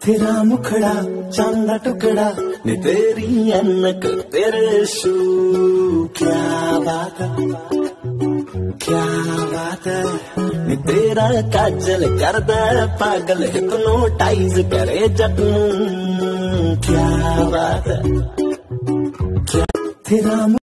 तेरा मुखड़ा चांदा टुकड़ा नी तेरी अनक तेरे शू, क्या बात है क्या बात है नी तेरा काजल कर दे पागल हिप्नोटाइज करे जटू, क्या बात है क्या तेरा